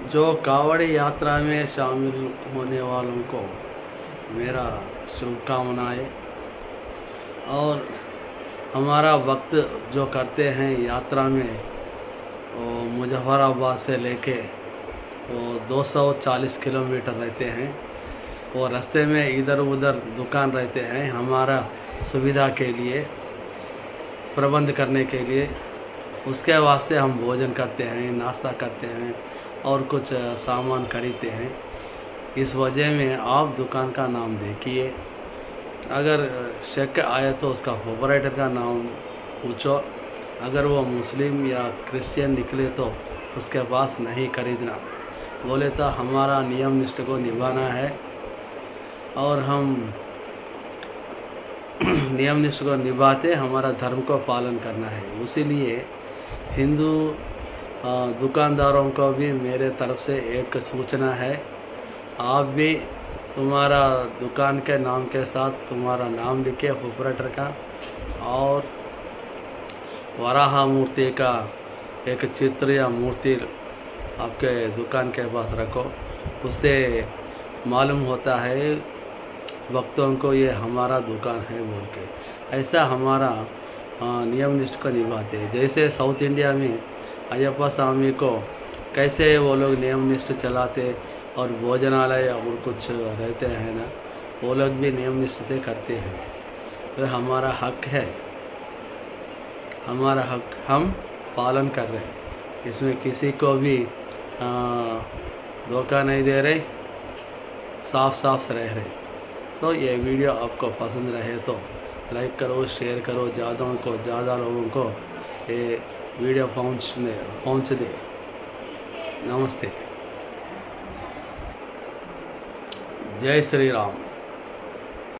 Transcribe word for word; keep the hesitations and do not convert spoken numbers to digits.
जो कावड़ी यात्रा में शामिल होने वालों को मेरा शुभकामनाएँ। और हमारा वक्त जो करते हैं यात्रा में, वो मुजफ्फराबाद से लेके वो दो सौ चालीस किलोमीटर रहते हैं। वो रास्ते में इधर उधर दुकान रहते हैं, हमारा सुविधा के लिए, प्रबंध करने के लिए। उसके वास्ते हम भोजन करते हैं, नाश्ता करते हैं और कुछ सामान खरीदते हैं। इस वजह में आप दुकान का नाम देखिए, अगर शक आए तो उसका प्रोपराइटर का नाम पूछो। अगर वो मुस्लिम या क्रिश्चियन निकले तो उसके पास नहीं खरीदना। बोले तो हमारा नियम निष्ठ को निभाना है और हम नियम निष्ठ को निभाते हमारा धर्म को पालन करना है। इसीलिए हिंदू दुकानदारों को भी मेरे तरफ से एक सूचना है, आप भी तुम्हारा दुकान के नाम के साथ तुम्हारा नाम लिखे प्रोपराइटर का, और वराह मूर्ति का एक चित्र या मूर्ति आपके दुकान के पास रखो। उससे मालूम होता है भक्तों को ये हमारा दुकान है बोल के। ऐसा हमारा नियम निष्ठ को निभाते हैं। जैसे साउथ इंडिया में अयप्पा स्वामी को कैसे वो लोग नियम निष्ठ चलाते और भोजनालय और कुछ रहते हैं ना, वो लोग भी नियम निष्ठ से करते हैं। तो हमारा हक है, हमारा हक हम पालन कर रहे हैं। इसमें किसी को भी धोखा नहीं दे रहे, साफ साफ रह रहे। तो ये वीडियो आपको पसंद रहे तो लाइक करो, शेयर करो, ज़्यादा को ज़्यादा लोगों को ये वीडियो पहुँचने पहुँच दे। नमस्ते, जय श्री राम।